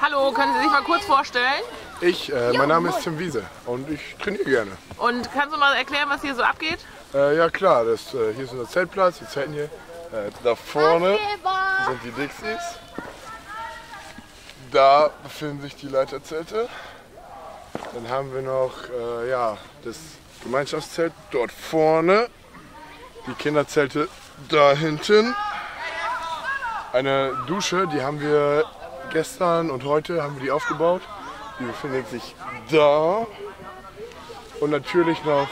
Hallo, können Sie sich mal kurz vorstellen? Mein Name ist Tim Wiese und ich trainiere gerne. Und kannst du mal erklären, was hier so abgeht? Ja klar, hier ist unser Zeltplatz, wir zelten hier. Da vorne sind die Dixies. Da befinden sich die Leiterzelte. Dann haben wir noch das Gemeinschaftszelt dort vorne. Die Kinderzelte da hinten. Eine Dusche, die haben wir gestern und heute haben wir die aufgebaut. Die befindet sich da. Und natürlich noch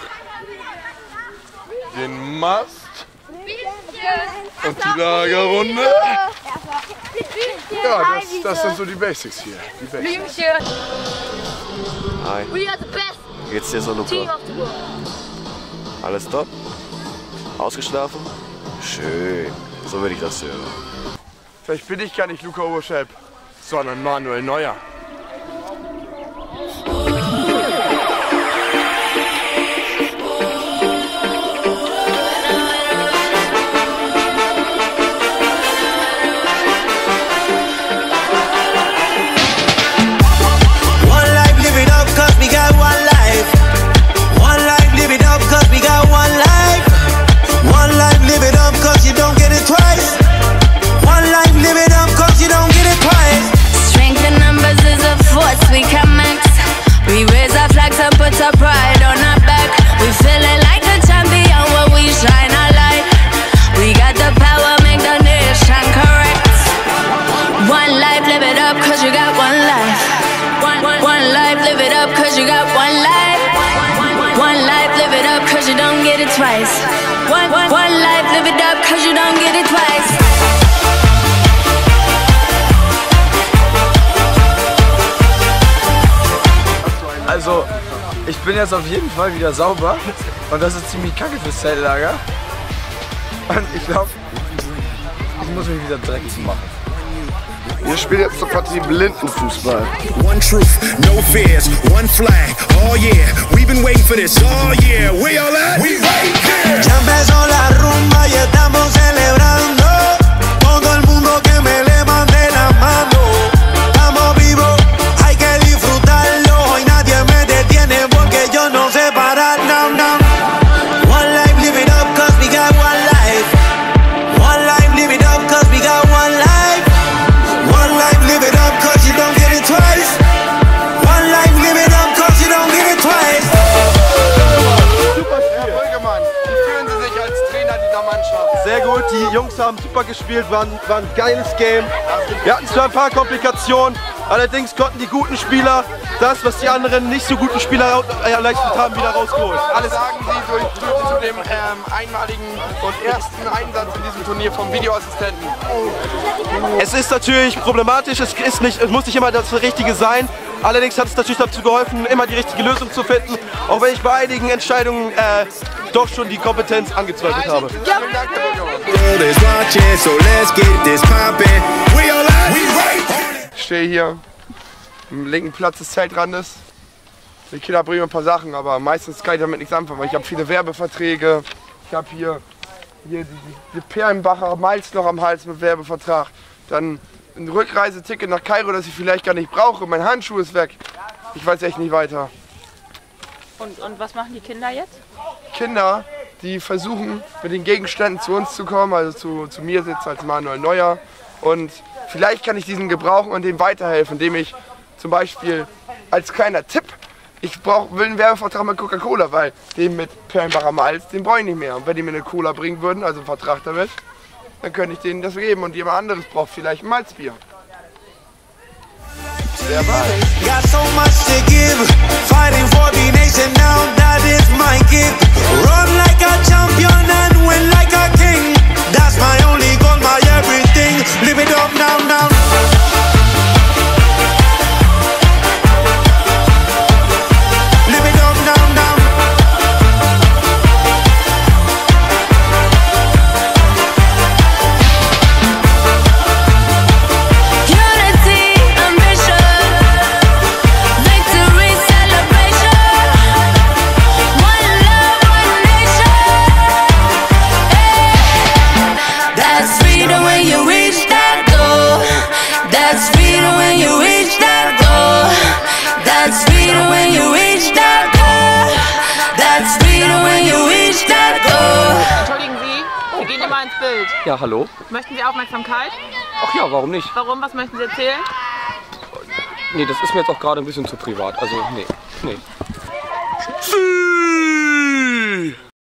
den Mast und die Lagerrunde. Ja, das sind so die Basics hier. Die Basics. Hi. Wie geht's dir so, Luca? Alles top? Ausgeschlafen? Schön. So würde ich das hören. Vielleicht bin ich gar nicht Luca Oberschelp, sondern Manuel Neuer. Also, ich bin jetzt auf jeden Fall wieder sauber und das ist ziemlich kacke fürs Zeltlager. Und ich glaube, ich muss mich wieder dreckig machen. Wir spielen jetzt zur Partie Blindenfußball. One truth, no fears, one flag. Oh yeah, we've been waiting for this. Oh yeah, we all at? We right here. Ya empezó la rumba y estamos celebrando. Todo el mundo que me levante la mano. Estamos vivos, hay que disfrutarlo. Y nadie me detiene porque yo no sé parar. No, no. One life, live it up, cause we got one life. One life, live it up, cause we got one life. One life, live it up, cause you don't get it twice. One life, live it up, cause you don't get it twice. Herr Brüggemann, wie fühlen Sie sich als Trainer dieser Mannschaft? Sehr gut, die Jungs haben super gespielt, war ein geiles Game. Wir hatten zwar ein paar Komplikationen, allerdings konnten die guten Spieler das, was die anderen nicht so guten Spieler erleichtert haben, wieder rausgeholt. Alles sagen Sie zu dem einmaligen und ersten Einsatz in diesem Turnier vom Videoassistenten? Es ist natürlich problematisch, es muss nicht immer das Richtige sein. Allerdings hat es natürlich dazu geholfen, immer die richtige Lösung zu finden, auch wenn ich bei einigen Entscheidungen doch schon die Kompetenz angezweifelt habe. Ich stehe hier am linken Platz des Zeltrandes. Die Kinder bringen ein paar Sachen, aber meistens kann ich damit nichts anfangen, weil ich habe viele Werbeverträge. Ich habe hier die Perlenbacher Malz noch am Hals mit Werbevertrag. Dann ein Rückreiseticket nach Kairo, das ich vielleicht gar nicht brauche. Mein Handschuh ist weg. Ich weiß echt nicht weiter. Und was machen die Kinder jetzt? Kinder, die versuchen mit den Gegenständen zu uns zu kommen, also zu mir sitzt als Manuel Neuer. Und vielleicht kann ich diesen gebrauchen und dem weiterhelfen, indem ich zum Beispiel als kleiner Tipp, ich will einen Werbevertrag mit Coca-Cola, weil den mit Perlenbacher Malz, den brauche ich nicht mehr. Und wenn die mir eine Cola bringen würden, also einen Vertrag damit, dann könnte ich denen das geben und jemand anderes braucht vielleicht ein Malzbier. Wer weiß. Got so much to give, fighting for the nation now, that is my gift. Run like a champion and win like a king. That's my only goal, my everything. Live it up now, now. Ja, hallo. Möchten Sie Aufmerksamkeit? Ach ja, warum nicht? Warum? Was möchten Sie erzählen? Nee, das ist mir jetzt auch gerade ein bisschen zu privat. Also, nee.